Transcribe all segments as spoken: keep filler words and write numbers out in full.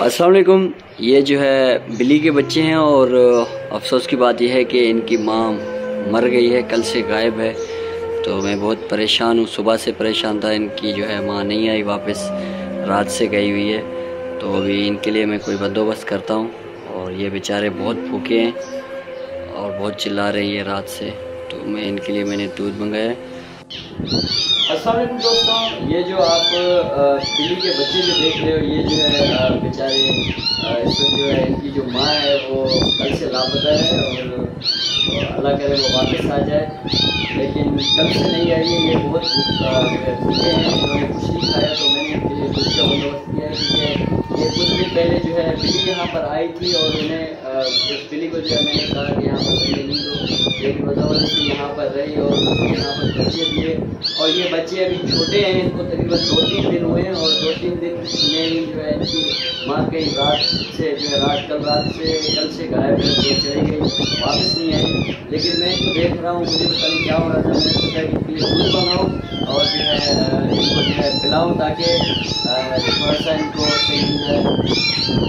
अस्सलाम वालेकुम। ये जो है बिल्ली के बच्चे हैं और अफसोस की बात यह है कि इनकी माँ मर गई है, कल से गायब है। तो मैं बहुत परेशान हूँ, सुबह से परेशान था। इनकी जो है माँ नहीं आई वापस, रात से गई हुई है। तो अभी इनके लिए मैं कोई बंदोबस्त करता हूँ। और ये बेचारे बहुत भूखे हैं और बहुत चिल्ला रही है रात से, तो मैं इनके लिए मैंने दूध मंगाया है। अस्सलाम वालेकुम दोस्तों, ये जो आप बिल्ली के बच्चे जो देख रहे हो, ये जो है बेचारे इस वक्त जो है इनकी जो माँ है वो कल से लापता है और अल्लाह करे वो वापस आ जाए, लेकिन कल से नहीं आई है। ये बहुत भूखे हैं, इन्होंने कुछ नहीं खाया। तो मैंने इनके लिए दूध का बंदोबस्त किया है, क्योंकि ये कुछ दिन पहले जो है बिल्ली यहाँ पर आई थी और उन्हें उस बिल्ली को जो है मैंने कहा कि यहाँ पर रहने नहीं दो, लेकिन वजह से यहाँ पर रही और यहाँ पर बच्चे दिए। और ये बच्चे अभी छोटे हैं, इनको तकरीबन दो तीन दिन हुए हैं और दो तीन दिन में जो है इनकी माँ कहीं रात से जो है रात कल रात से कल से गायब है, तो चली गई, वापस नहीं आई। लेकिन मैं इनको देख रहा हूँ, मुझे पता नहीं क्या हो रहा था। मैंने सोचा कि इनके लिए दूध बनाऊँ और जो है इनको जो है पिलाऊँ, ताकि थोड़ा सा इनको सही मिल जाए।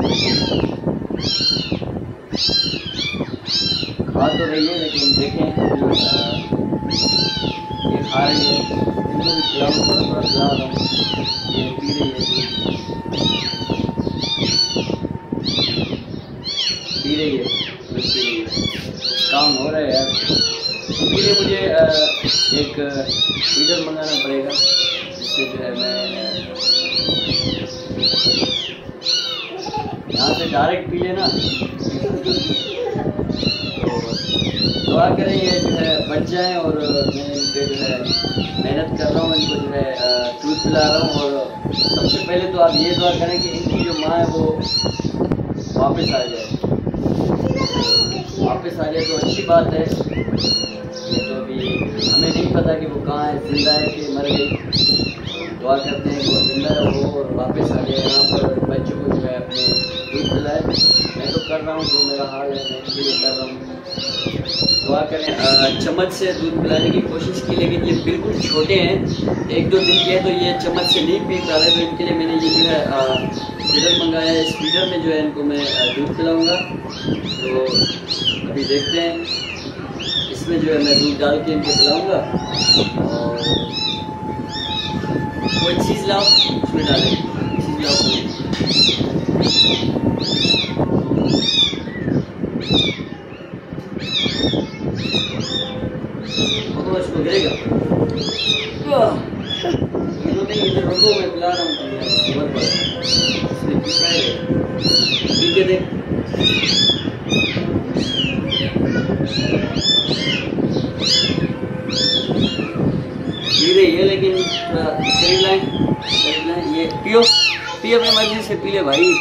खा तो रही है, लेकिन देखें ये खा रही है, इनको भी खिलाऊँ, थोड़ा थोड़ा खिला रहा हूँ। ये पी रही है, पी रही है, पी रही है। काम हो रहा है यार। इसके लिए मुझे एक फीडर मंगाना पड़ेगा, जिससे जो है मैं यहाँ से डायरेक्ट पी लेना। दुआ करें ये जो है बच जाएँ। और मैं इनके जो है मेहनत कर रहा हूँ, इनको जो है दूध पिला रहा हूँ। और सबसे पहले तो आप ये दुआ करें कि इनकी जो माँ है वो वापस आ जाए, वापस आ जाए तो अच्छी बात है। तो अभी हमें नहीं पता कि वो कहाँ है, जिंदा है कि मर गई। दुआ करते हैं कि वो जिंदा हो और वापस आ जाए यहाँ पर, बच्चों को जो है अपने दूध पिलाए। मैं तो कर रहा हूँ, जो मेरा हाल है मैं इसके लिए कर रहा हूँ। दुआ करें। चम्मच से दूध पिलाने की कोशिश की, लेकिन ये बिल्कुल छोटे हैं, एक दो दिन के हैं, तो ये चम्मच से नहीं पी पा रहे। तो इनके लिए मैंने ये जो है फीडर मंगाया है। इस फीडर में जो है इनको मैं दूध पिलाऊंगा। तो अभी देखते हैं, इसमें जो है मैं दूध डाल के इनको पिलाऊंगा। और कोई चीज़ लाओ उसमें डालें, चीज़ लाओ। इसको गिरेगा, नहीं इधर रुको, मैं पिला रहा हूँ। पी के देख, पी रही है, लेकिन करीब लाएं, करीब लाएं। ये पियो, पियो अपनी मर्जी से पी ले भाई।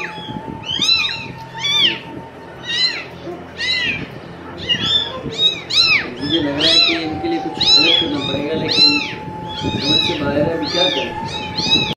मुझे लग रहा है कि इनके लिए कुछ अलग करना पड़ेगा, लेकिन समझ से बाहर है, अभी क्या करें।